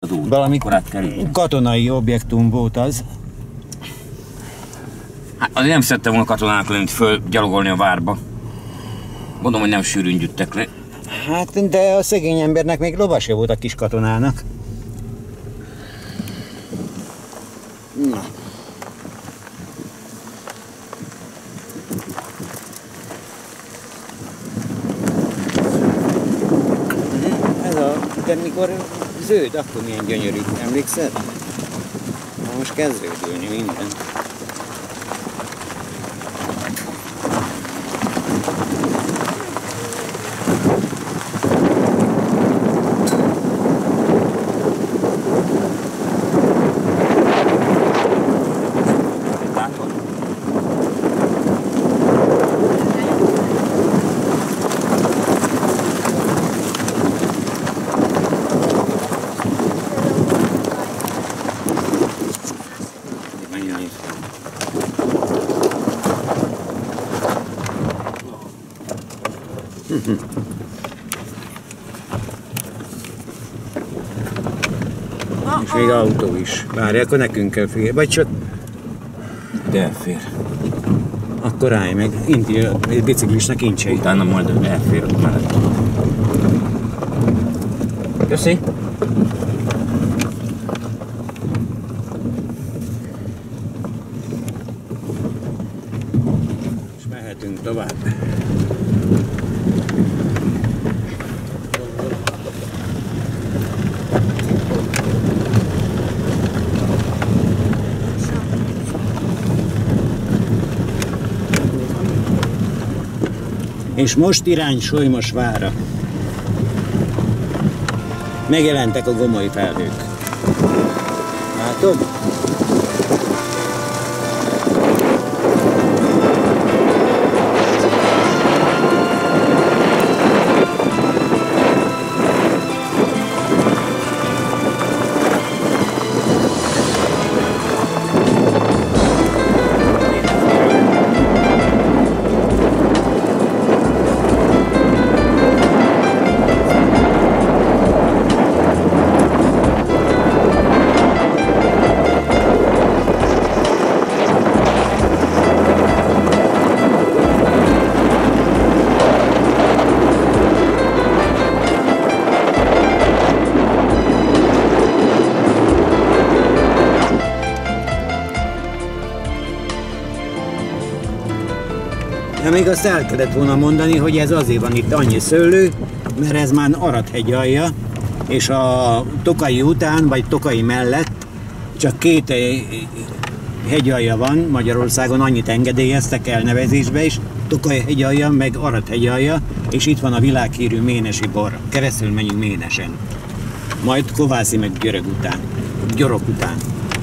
az út. Valami átkerül. katonai objektum volt az. Hát azért nem szerettem volna katonának lenni, föl gyalogolni a várba. Gondolom, hogy nem sűrűn gyűjtek le. Hát, de a szegény embernek még lovasja volt a kis katonának. Na. Ez a... De mikor zöld, akkor milyen gyönyörű. Emlékszel? Na most kezd zöldülni minden. És még autó is. Várj, akkor nekünk kell figyelni. Vagy csak... De elfér. Akkor állj meg. Inti a biciklisnek incsei. Utána majd elfér ott mellett. Köszi. És mehetünk tovább. És most irány Solymosvárra. Megjelentek a gomoly felhők. Látod? De még azt el kellett volna mondani, hogy ez azért van itt annyi szőlő, mert ez már Arad-hegy alja, és a Tokai után, vagy Tokai mellett csak két hegyalja van Magyarországon, annyit engedélyeztek elnevezésbe is, Tokai hegyalja, meg Arad-hegy alja, és itt van a világhírű ménesi bor. Keresztül menjünk Ménesen. Majd Kovászi meg Gyorok után.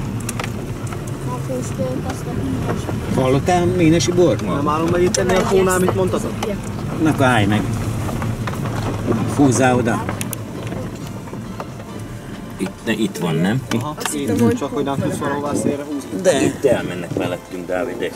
Hallottál ménesi bort? Nem állom meg itt ennél a tónál, amit mondtad? Na akkor állj meg. Húzzál oda. Itt van, nem? Aha, csak hogy nem tudsz valahová szélre húzni. De. Itt elmennek mellettünk, Dávid.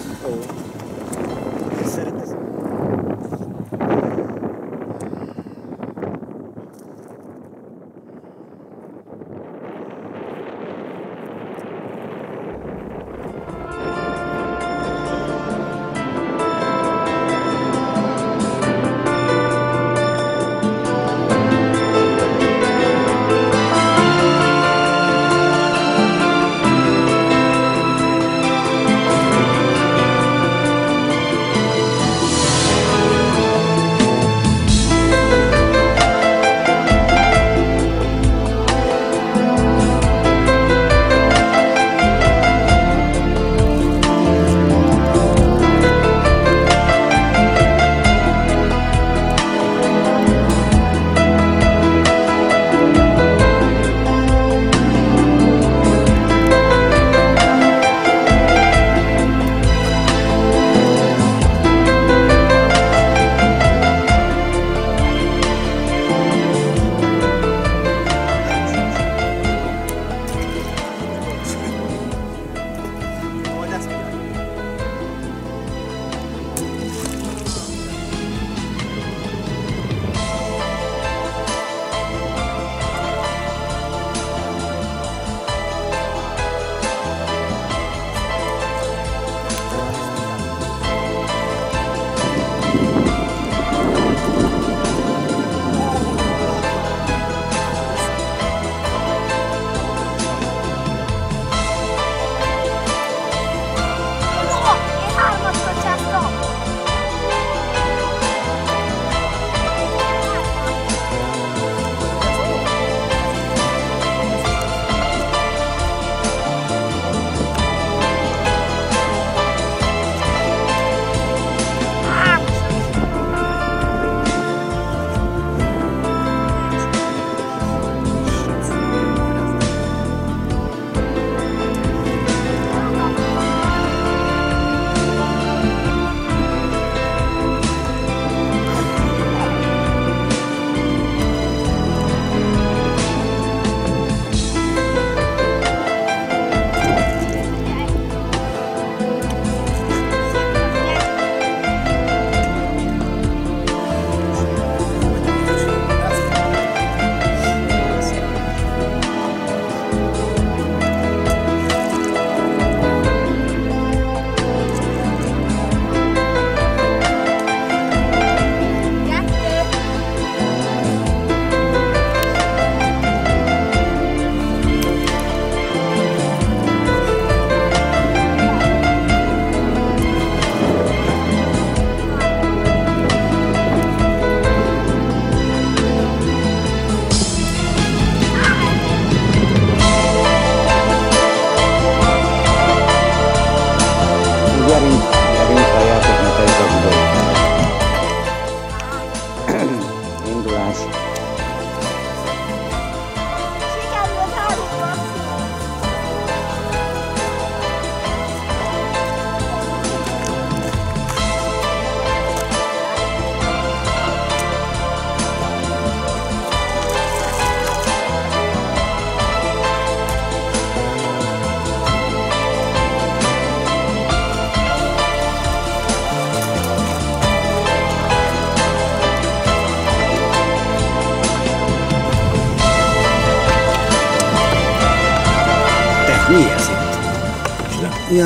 Mi ez itt? Ja,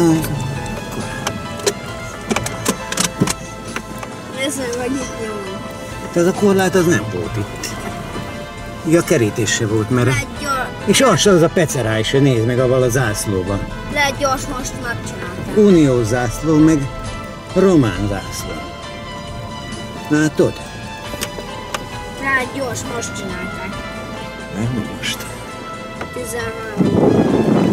Ez meg vagy itt nyomni. tehát a korlát az nem volt itt. Ja, a kerítés se volt, mert... Lehet gyors, És az a peceráj se, nézd meg avval a zászlóban. lehet gyors most megcsinálták. Uniós zászló, meg román zászló. Látod? Lehet gyors most csinálták. Nem most. 13.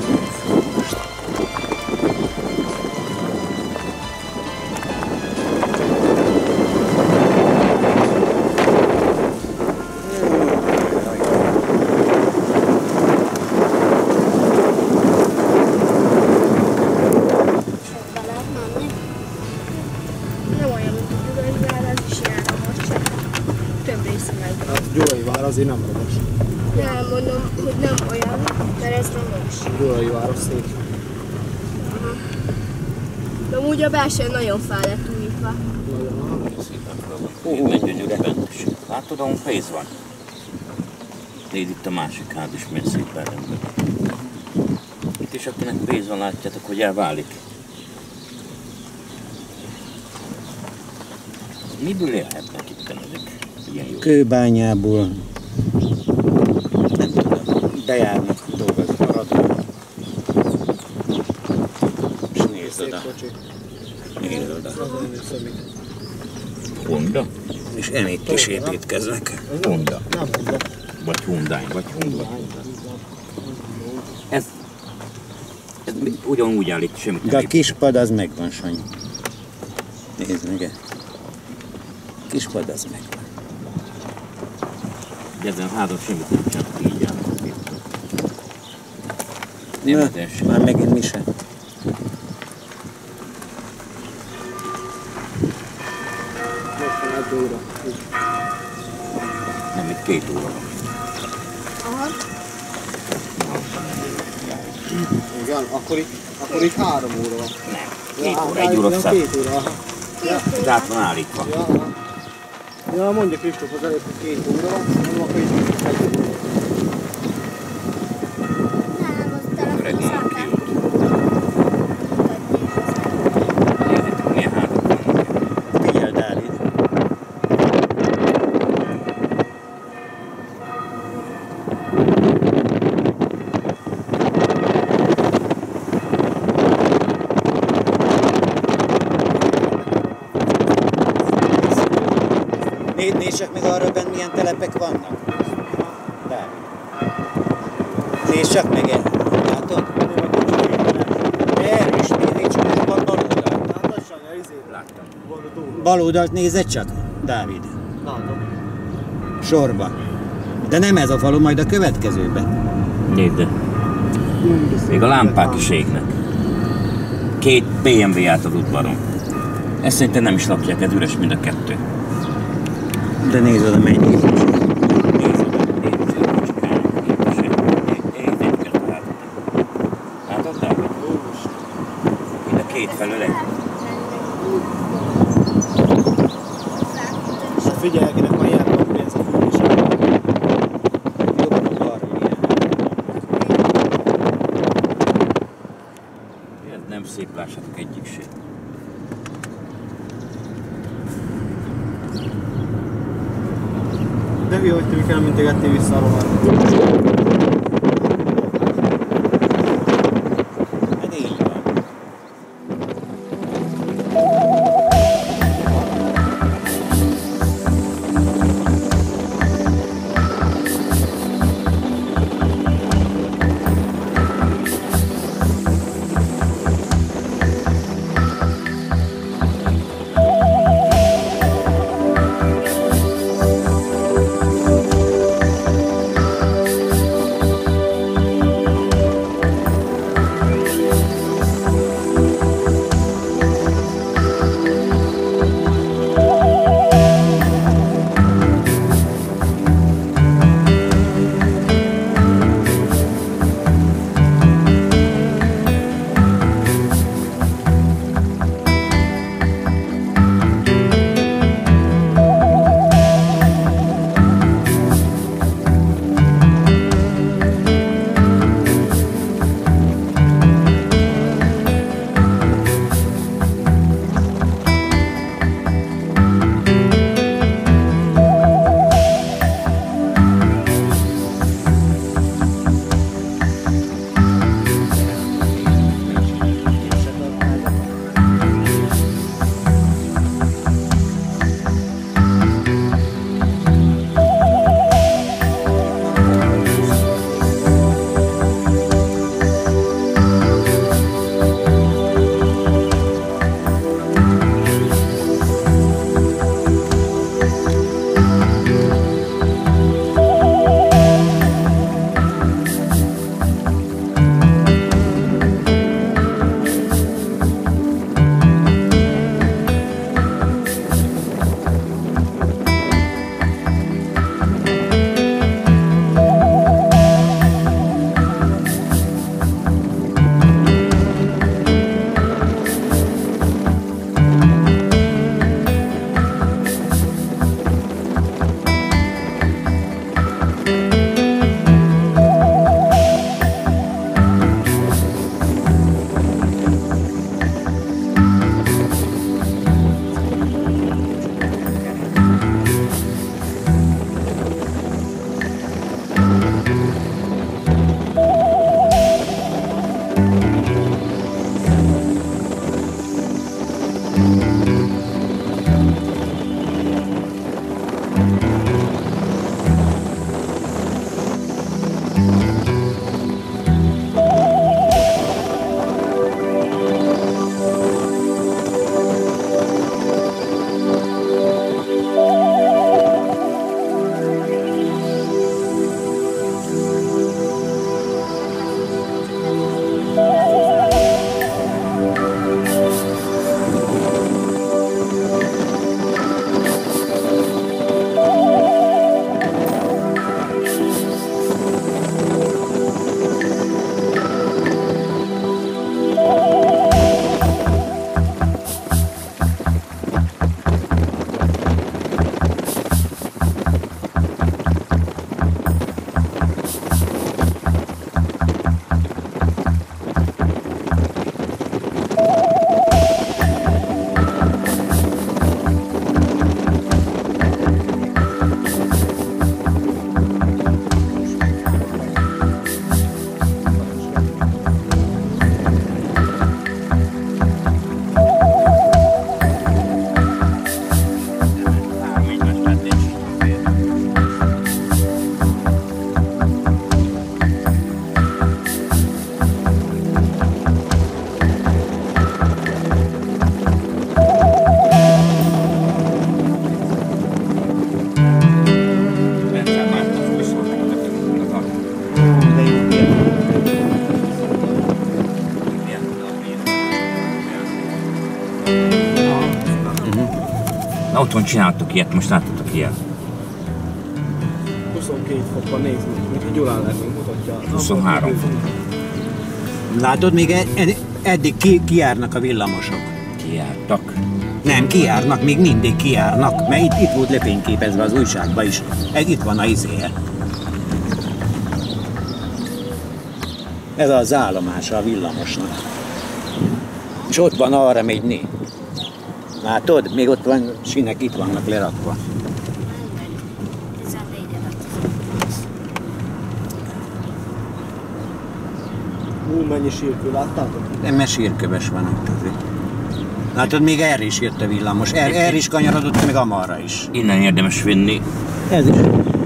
Be lehet menni. Nem olyan, mint a Gyulai vár, az is járna most, csak több része meg. Hát Gyulai vár azért nem romos. Nem, mondom, hogy nem olyan, mert ez romos. Gyulai város szép. De amúgy a belső nagyon fel lett újítva. Mennyire bent is. Látod, ahol pénz van? Nézd, itt a másik ház is milyen szépen rendben. Itt is akinek pénz van, látjátok, hogy elválik. Miből élhetnek itt ezek? Ilyen jó. Kőbányából. Nem tudom. Bejárnak dolgozni a radon. És nézd Szép oda. kocsi. Nézd oda. Azon szemik. Honda? És emitt is építkeznek. Honda. Nem mondom. Vagy Hyundai, vagy Honda. Ez ugyanúgy áll itt, semmit De nem a épít. kispad az megvan, Sanyi. Nézd meg. Kispad az megvan. De ezen a házat semmit nem csináltak, így áll. Na, Nem az már megint mi se. Most van 1 óra. Nem, itt 2 óra van. Aha. Igen, akkor itt 3 óra van. Nem, 2 óra, 1 óra szám. 2 óra, aha. Az át van állítva. Ja, aha. Ja, mondja Kristóf az előtt, hogy 2 óra van, nem akkor itt 1 óra. Nem, az Öreg telefon már számlát. Nézzétek, milyen házak vannak. Figyeld, Dávid. Nézd csak meg arra benn milyen telepek vannak. Dávid. Nézd csak meg el. Látod? Erről is nézd csak meg a bal oldalt. Látod, Sanyi, izé. Láttam. Van a túl. Bal oldalt nézed csak, Dávid. Látom. Sorba. De nem ez a falu, majd a következőben. Nézd, még a lámpák is égnek. 2 BMW állt az udvaron. Ezt szerintem nem is lakják, ez üres mind a 2. De nézd oda, mennyi. Nézd oda, nézd oda, látod, Dávid? Mind a 2 felől egy. Figyelj, akinek van ilyen napja, ez a fő is. Jobb balra ilyen. Ez nem szép, lássátok egyik sem. De hülye, hogy te Mikkel nem integettél vissza a rohadt. Hát így van. Otthon csináltuk ilyet, most láttatok ilyet. 22 fok van, nézd meg, mint Gyulán levünk mutatja. 23 fok. Látod, még eddig kijárnak a villamosok. Kijártak. Nem, kijárnak, még mindig kijárnak, mert itt volt lefényképezve az újságban is. Itt van a izéje. Ez az állomása a villamosnak. És ott van arra megy né. Látod? Még ott van, sinek itt vannak lerakva. Mennyi sírkő, láttátok? Nem, mert sírköves van itt azért. Látod, még erre is jött a villamos. Erre is kanyarodott, meg amarra is. Innen érdemes vinni. Ez is.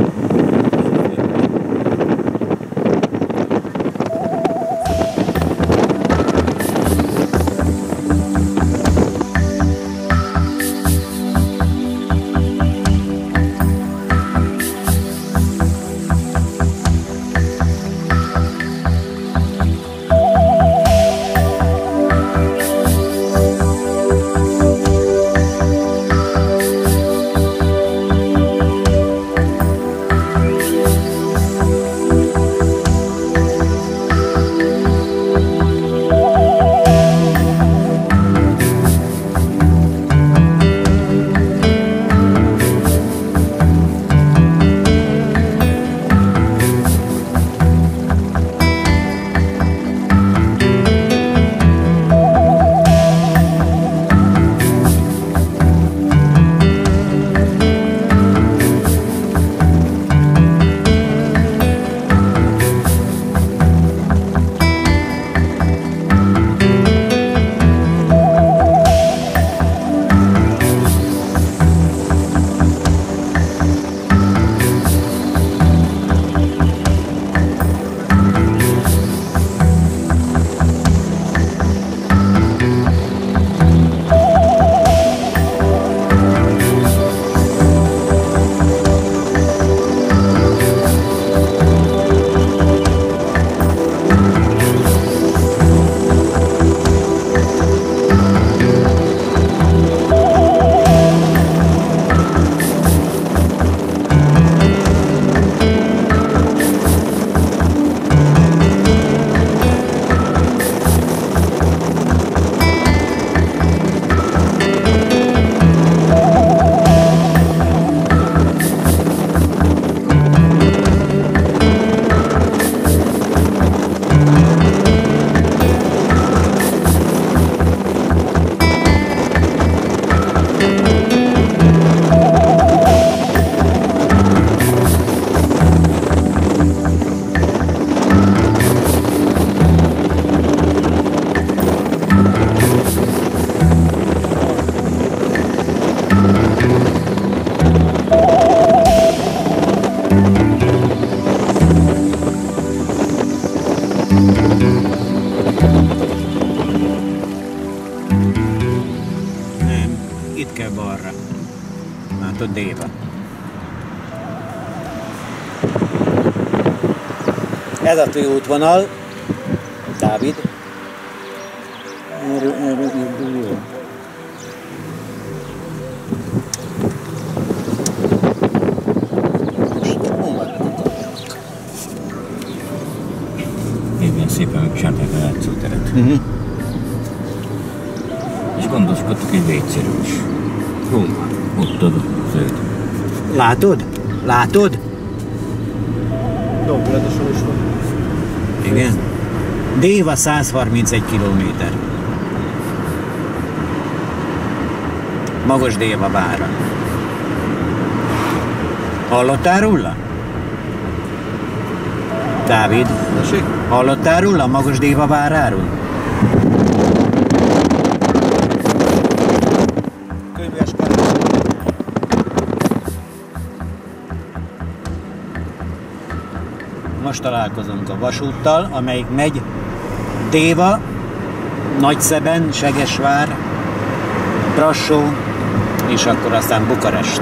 Látod, Déva. Ez a főútvonal, Dávid. Jó. Évben szépen megcsinálták a játszóteret. És gondoskodtak egy WC-ről is. Hol van? Ott a zöld. Látod? Látod? Dombulatosan is van. Igen. Déva 131 kilométer. Magas Déva vára. Hallottál róla? Dávid? Tessék? Hallottál róla Magas Déva váráról? Könyves Most találkozunk a vasúttal, amelyik megy Déva, Nagyszeben, Segesvár, Brassó, és akkor aztán Bukarest.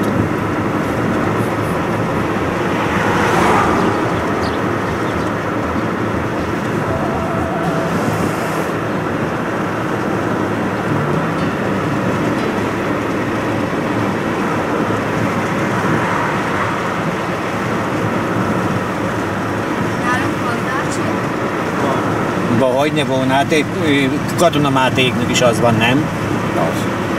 Abba hagyni volna, hát katonamátéknak is az van, nem? Az.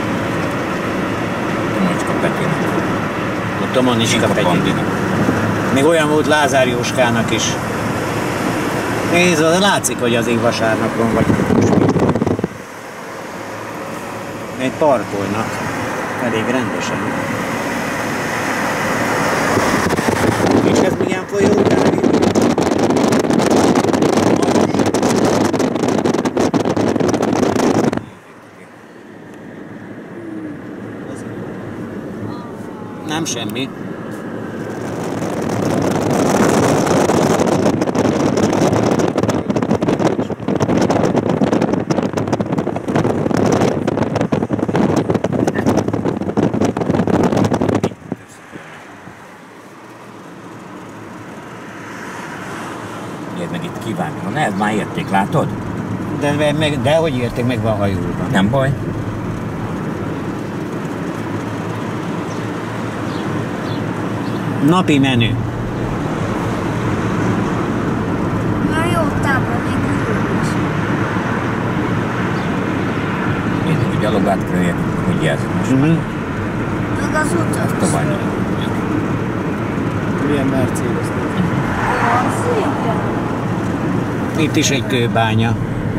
Tomocska Petinek. A Tomocska Petinek. Még olyan volt Lázár Jóskának is. Nézd, látszik, hogy azért vasárnapon vagy. Még parkolnak. Elég rendesen. És ez milyen folyó? Nem semmi. Érd meg itt kivágva. Ne, már érték, látod? De hogy érték, meg van hajóban. Nem baj. Napi menü. Na jó, tábla még is. Érd, hogy gyalog átkerüljek, hogy jelzem most. Meg az utat. Tovább. Milyen Mercedes. Szépen. Itt is egy kőbánya.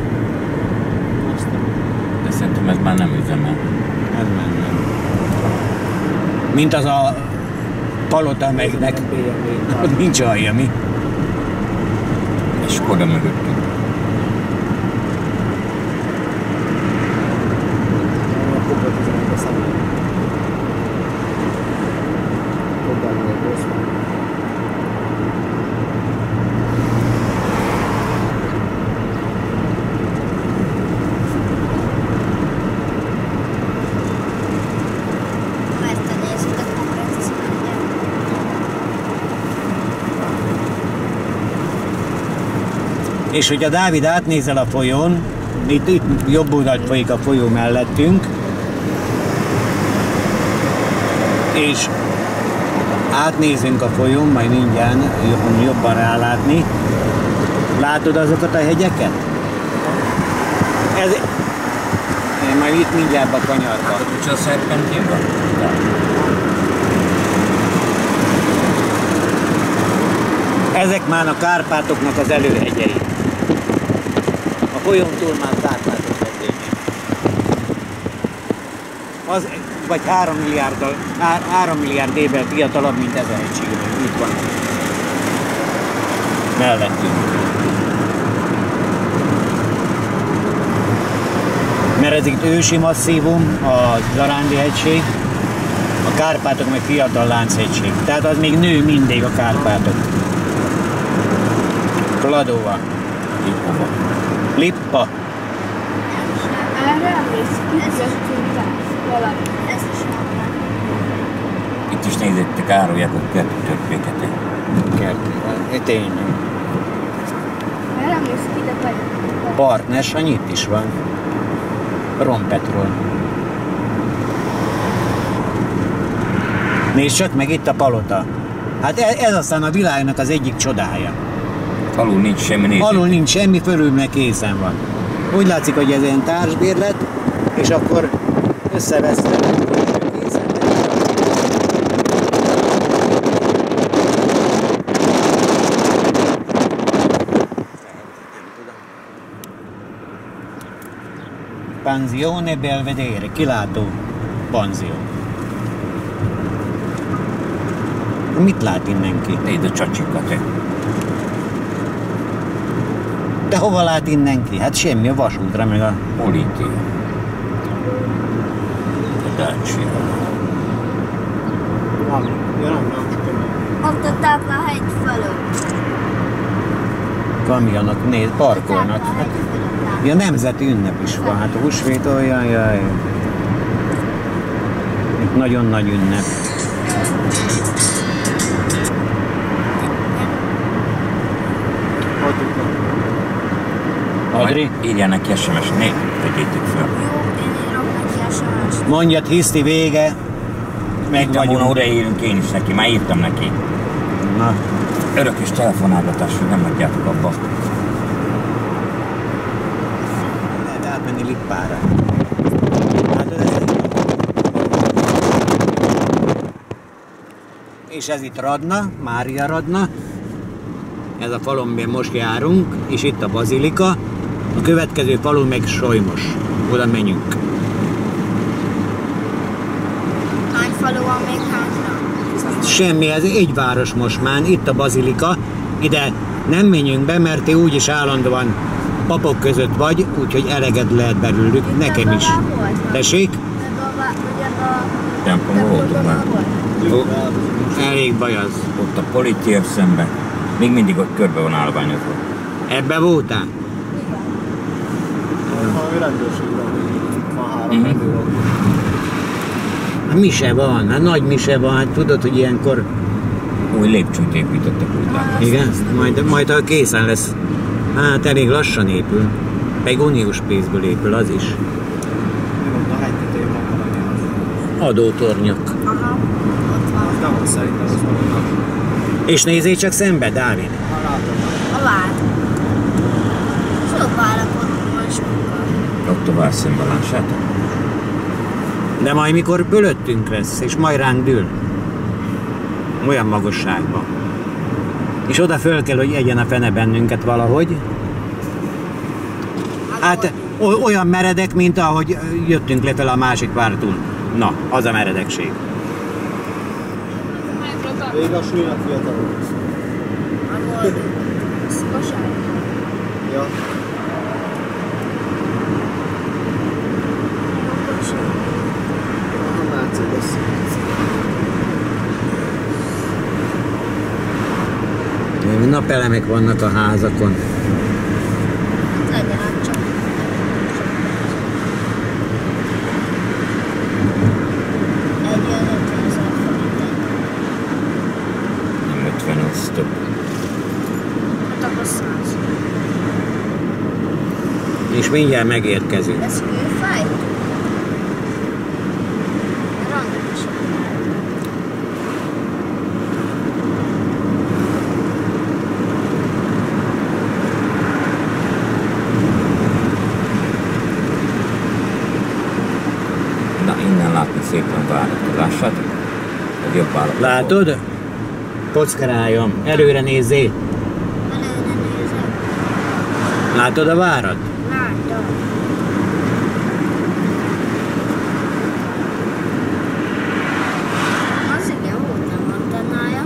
De szerintem ez már nem üzemel. Ez nem. Mint az a palota megnek. Ott nincs alja, mi? És Skoda mögöttünk. És hogyha Dávid átnézel a folyón, itt jobb oldalt folyik a folyó mellettünk, és átnézünk a folyón, majd mindjárt jobban rálátni. Látod azokat a hegyeket? Én majd itt mindjárt a kanyarba. Hogy a szerpentin van? Ezek már a Kárpátoknak az előhegyei. A folyón túl már Kárpátok hegyei. Az vagy 3 milliárd évvel fiatalabb, mint ez a hegység. Itt van. Mellettünk. Mert ez itt ősi masszívum, a Zarándi hegység, a Kárpátok meg fiatal Lánchegység. Tehát az még nő mindig a Kárpátok. Kladóva. Lippa. Erre emlékszik, itt jöttünk rá. Valami. Ez is van. Itt is nézett a Károly Jákob kertőtörpéket. Tényleg. Erre emlékszik, ide vagy. Partners, itt is van. Rompetrol. Nézd csak meg, itt a palota. Hát ez aztán a világnak az egyik csodája. Alul nincs semmi nézni. Alul nincs semmi, fölül meg készen van. Úgy látszik, hogy ez ilyen társbérlet, és akkor összeveszve készen van. Panzione Belvedere, kilátó panzió. Mit lát innen ki? Nézd a csacsika, te. De hova lát innen ki? Hát semmi, a vasútra, meg a... Politi. A Dacia. Nem. Ott a táblahegy fölött. Kamionok, nézd, parkolnak. Hát, ja, nemzeti ünnep is van, hát a húsvét olyan, jaj. Itt nagyon nagy ünnep. Adri? Írjál neki SMS-t, ne tegyétek fel. Jó, én írom neki SMS-t. Mondjad, hiszti vége. Meg Írtam volna, vagyunk. odaírunk én is neki, már írtam neki. Na, Örökös telefonálgatás, hogy nem hagyjátok abba. menni Lippára. Látod ezt? És ez itt Radna, Mária Radna. Ez a falu, amiben most járunk, és itt a bazilika. A következő falu meg Solymos. Oda menjünk. Hány falu van még hátra? Semmi, ez egy város most már. Itt a bazilika. Ide nem menjünk be, mert te úgyis állandóan papok között vagy, úgyhogy eleged lehet belőlük, nekem is. Tessék? Templomban voltunk már. Elég baj az. Ott a politér szemben. Még mindig ott körbe van állványozva. Ebbe voltál? Valami rendőrségben van 3 rendőr. Hát mise van, hát nagy mise van, hát tudod, hogy ilyenkor... Új lépcsőt építettek utána. Igen? Majd ha készen lesz. Hát elég lassan épül. Meg uniós pénzből épül az is. A hegytetején van valami az. Adótornyok. Aha, ott van. Az nem van szerintem, az valami. És nézzél csak szembe, Dávid. Ha látom. A vár. Jobb állapotban van sokkal. Ott a vár szemben, lássátok? De majd mikor fölöttünk lesz, és majd ránk dől. Olyan magasságban. És oda föl kell, hogy egyen a fene bennünket valahogy. Hát olyan meredek, mint ahogy jöttünk lefelé a másik vártól. Na, az a meredekség. Végig a súlynak fiatalok. Ahol szívosság. Ja. A Mercedes. Napelemek vannak a házakon. Legyen át csak. Egy olyan 50 000 forint. Nem 50, az több. Hát akkor 100. És mindjárt megérkezünk. Ez kőfáj? Rangosan. Na, innen látni szépen várat. Lássátok? A jobb állapot. Látod? Kockarályom, előre nézzé. Előre nézem. Látod a várat? Látom. Az igen, volt nem antennája.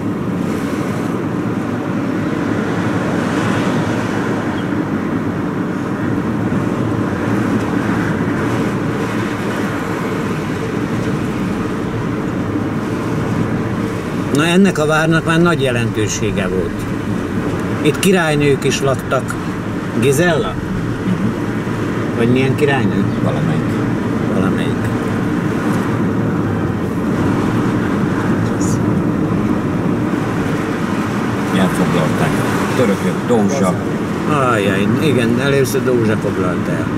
Na ennek a várnak már nagy jelentősége volt. Itt királynők is laktak. Gizella? Vagy milyen királynő? Valamelyik. Valamelyik. Elfoglalták. Törökök, Dózsa. Ajjaj, igen, először Dózsa foglalt el.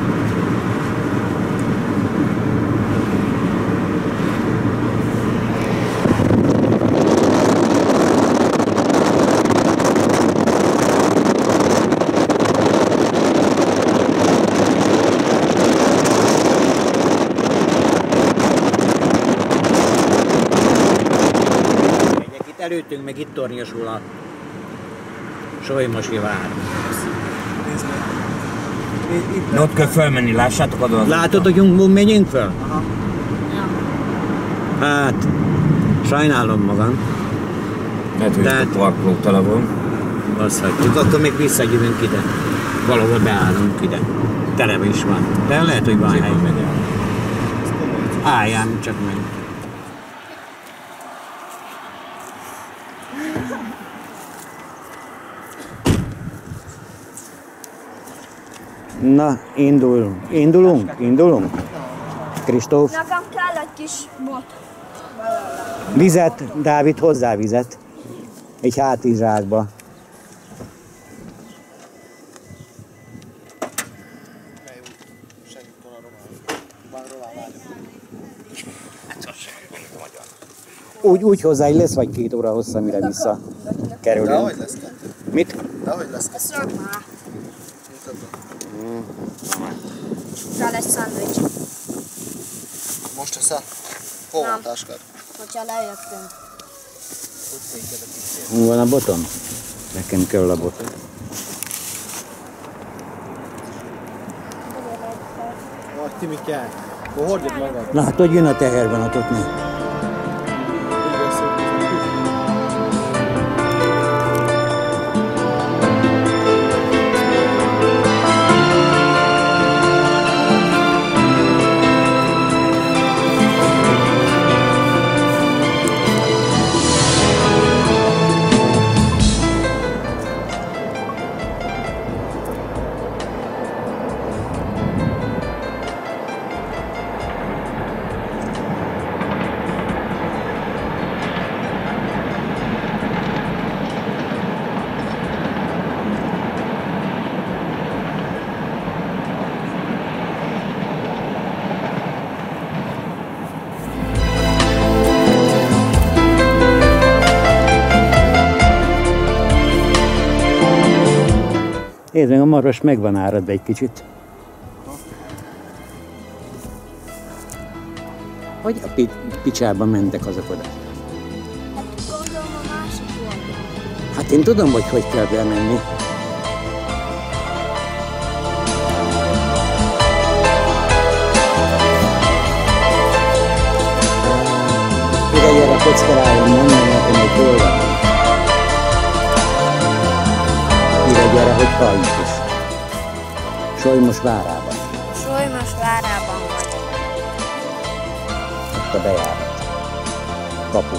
Előttünk meg itt tornyosul a Solymosi vár. Na, ott kell felmenni, lássátok oda. Látod, hogy menjünk föl? Aha. Hát, sajnálom magam. Lehet, hogy De- itt a parkoló tele van. Azt hagyjuk, akkor még visszajövünk ide. Valahol beállunk ide. Tele is van. De lehet, hogy van hely. Szépen megy el. Álljál csak meg. Na, indulunk. Kristóf, Nekem kell egy kis bot. vizet, Dávid, hozzá vizet. Egy hátizsákba. Úgy hozzá, hogy lesz vagy 2 óra hossza, mire vissza De kerülünk. ahogy lesz kettő. Mit? De ahogy lesz kettő. Ezt rak már. táskádban. Rá lesz szandvics. Most eszel? Hol van Nem. a táskád? Hogyha lejöttünk. Hogy szétkedek itt? Hol van a boton? Nekem kell a boton. Vagy Timi kell. Akkor hordjad magad. Na hát, hogy jön a tehervonatot mi? Nézd meg, a marhas meg van áradva egy kicsit. Hogy a picsába mentek azok oda? Hát gondolom a másik oldalon. Hát én tudom, hogy kell bemenni. Ide gyere, kockarájon, mondom nekem, hogy hol van. Ide gyere, hogy halljunk is. Solymos várában. Solymos várában vagy. Ott a bejárat. Kapu.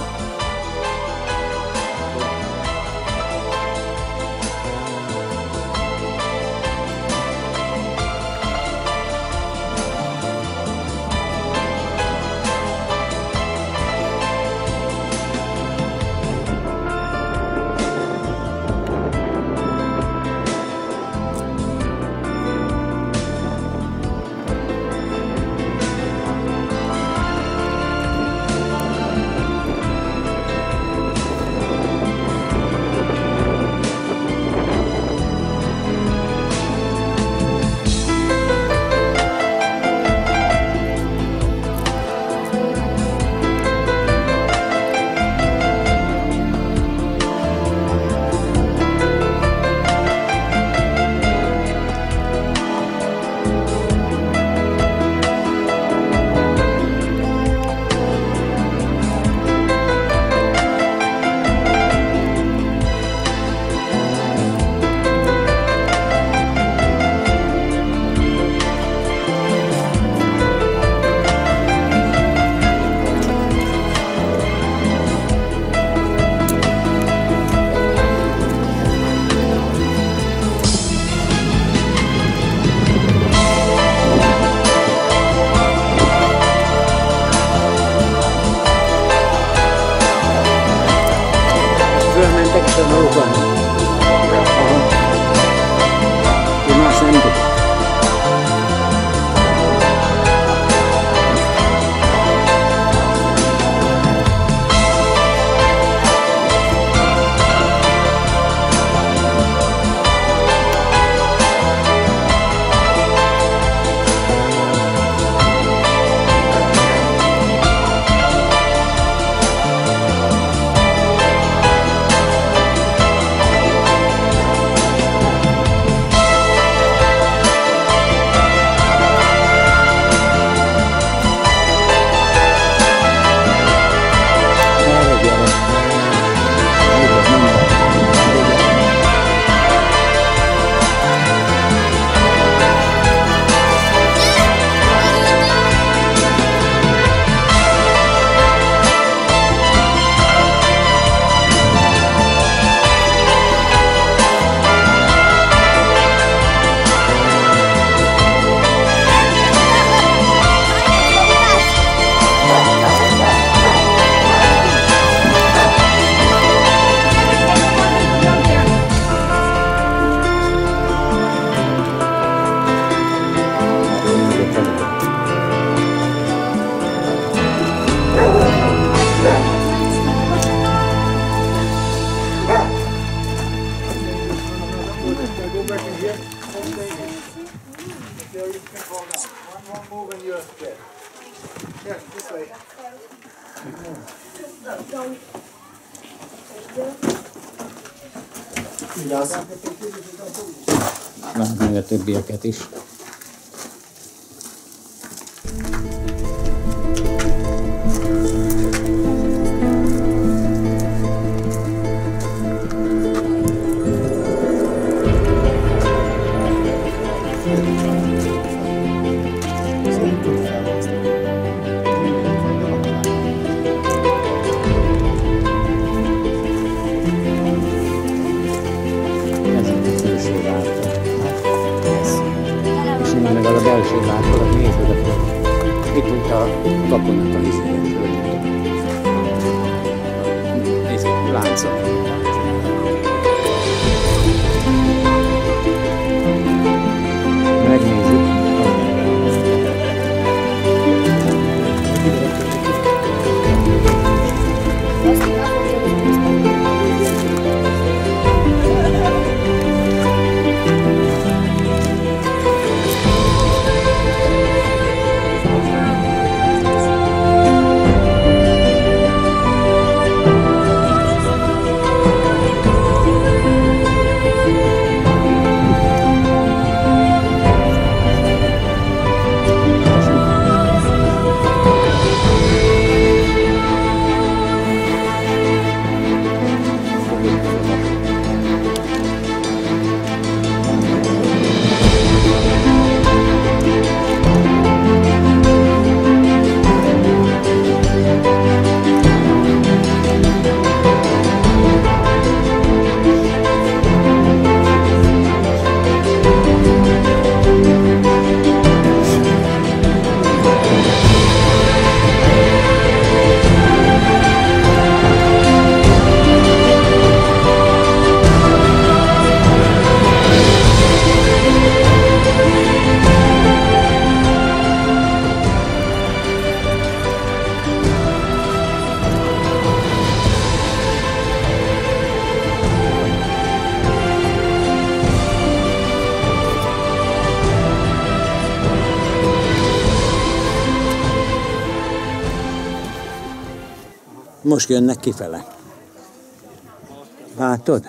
Várd meg a többieket is. Kaponak a vizéjét. Nézzük, láncok. Megnézzük. Most jönnek kifele. Látod?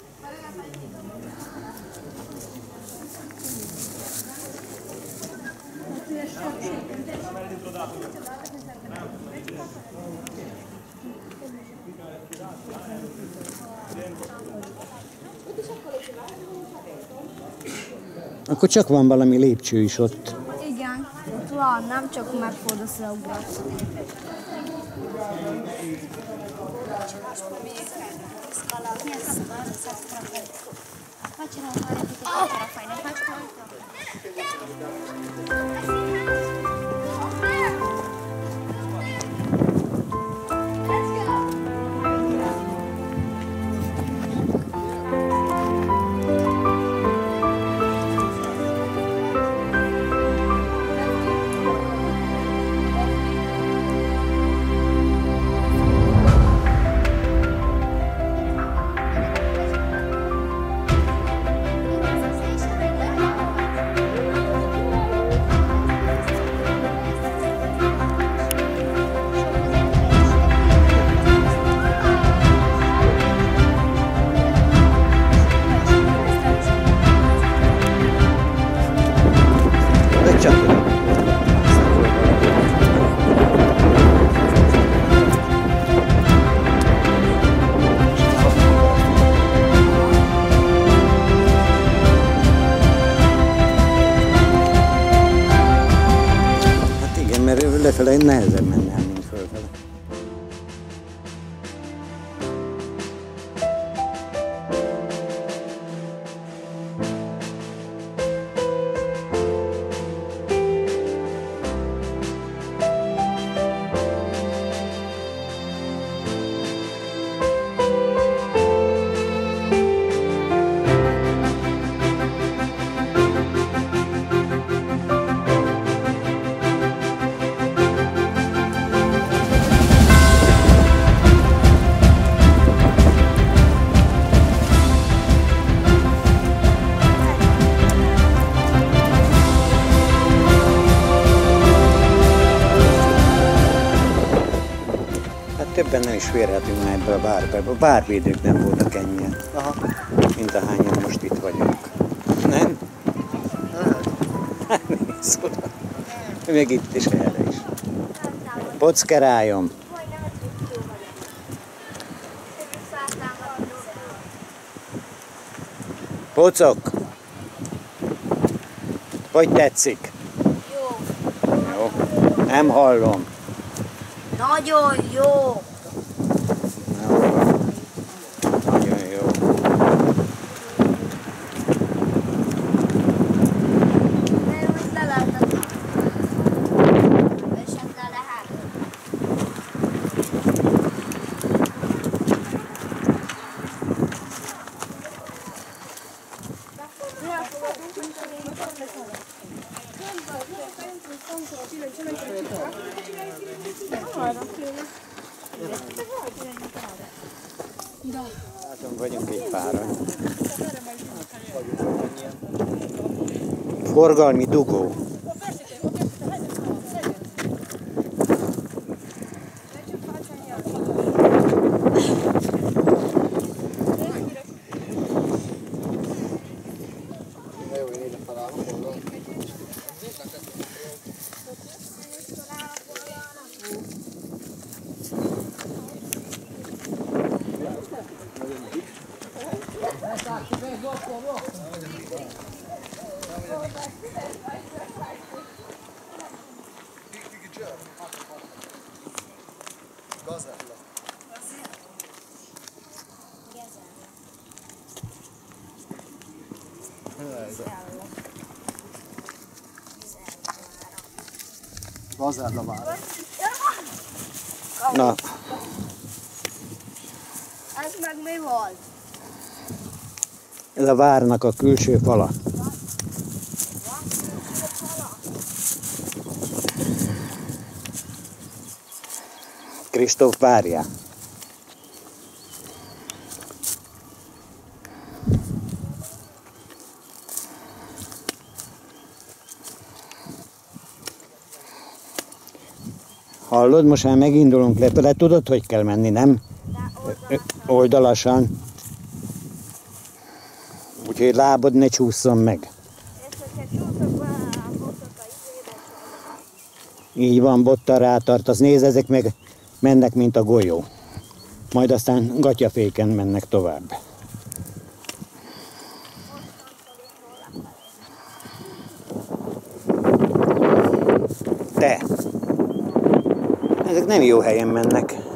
Akkor csak van valami lépcső is ott. Igen, ott van, nem csak meg fogod összeugrani. Lefele nehezebb menne el, mint fölfele. többen nem is férhetünk már ebbe a bárba. A bárvédők nem voltak ennyien, mint ahányan most itt vagyunk. Nem? Hát nézd oda. Még itt is erre is. Pockeráljom. Pocok. Hogy tetszik? Jó. Jó. Nem hallom. Nagyon jó. Nagyon jó. Mert most le lehetett. Esett le lehet. Látom, vagyunk egy páran. Forgalmi dugó. Gazella. Na, Ez meg mi volt? ez a várnak a külső fala. Kristóf várja. Hallod, most már megindulunk lefelé, tudod, hogy kell menni, nem? Oldalasan. Úgyhogy lábad ne csúszson meg. És hogyha csúszok be, botok a izébe. Így van, bottal rátartasz. Nézd, ezek meg mennek, mint a golyó. Majd aztán gatyaféken mennek tovább. Te! Ezek nem jó helyen mennek.